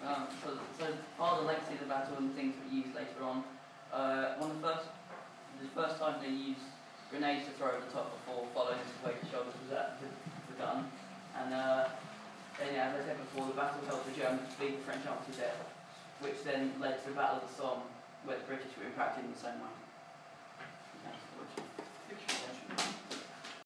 So part of the legacy of the battle and things that we used later on, the first time they used grenades to throw over the top before following the weight of shoulders was at Verdun. And then, yeah, as I said before, the battle helped the Germans flee the French army to death, which then led to the Battle of the Somme, where the British were impacted in the same way.